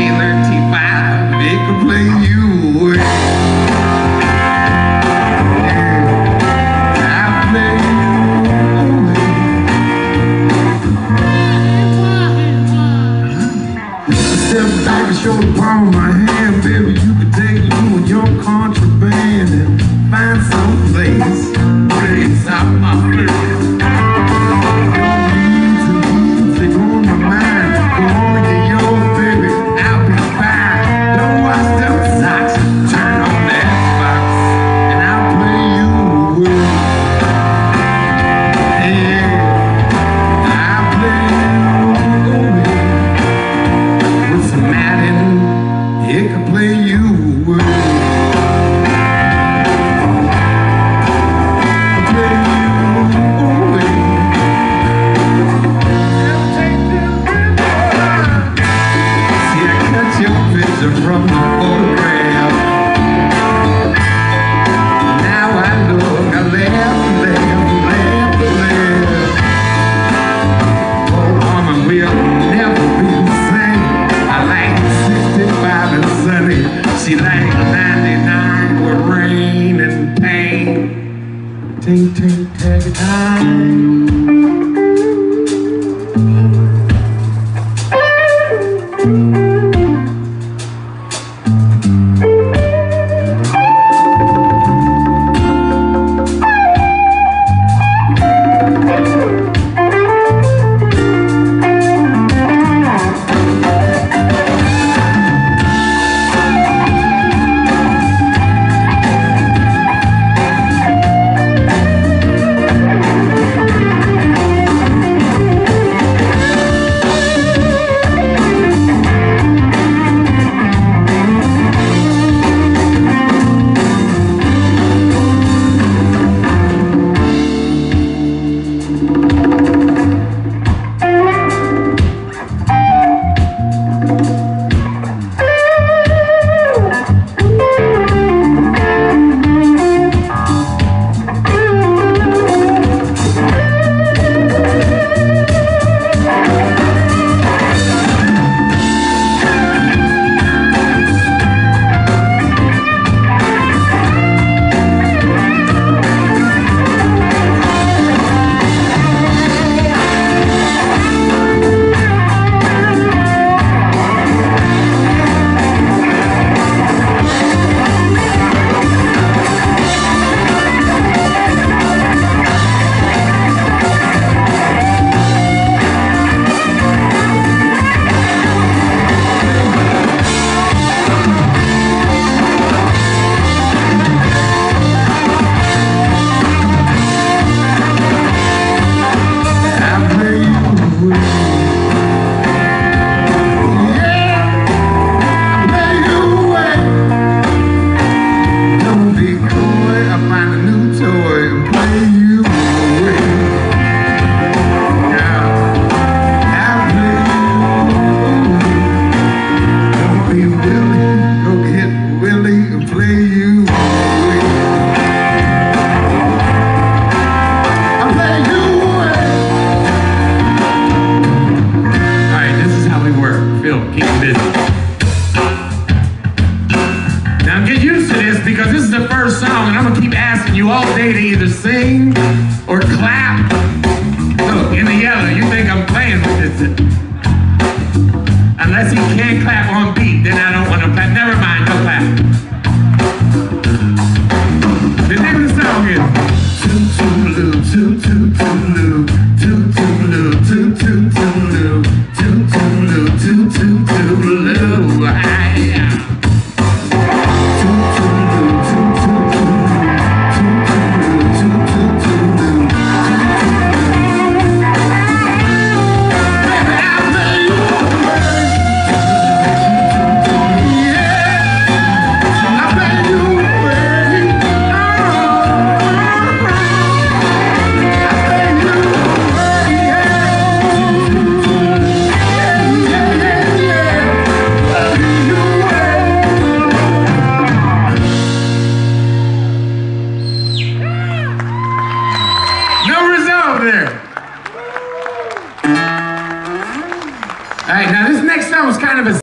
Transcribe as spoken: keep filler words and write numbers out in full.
Taylor T five, it can play you away. Yeah, I play you away. Step back and show the palm of my hand, baby. You can take you and your contraband and find some place, place out my face. It can play you away. Play you away. Take this see, I cut your picture from the photograph. Now I look, I laugh, laugh, laugh, laugh. Oh, woman, we'll never be the same. I like sixty-five and sunny. She like ninety-nine with rain and pain. Ting, ting, tag, time. Keep busy. Now get used to this because this is the first song and I'm gonna keep asking you all day to either sing or clap. Look, in the yellow, you think I'm playing with this. Unless he can't clap on beat, then I don't want to clap. Never mind, no clap. The name of the song is Toot Toot Toot Toot Toot Toot Toot Toot Toot Toot Toot Toot Toot Toot All right, now this next song was kind of a